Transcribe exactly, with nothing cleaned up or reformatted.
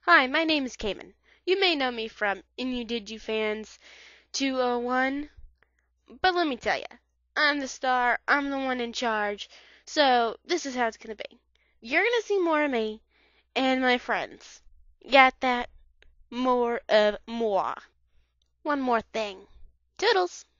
Hi, my name is Kayman. You may know me from In You Did You Fans two oh one, but let me tell ya, I'm the star, I'm the one in charge, so this is how it's gonna be. You're gonna see more of me and my friends. Got that? More of moi. One more thing. Toodles!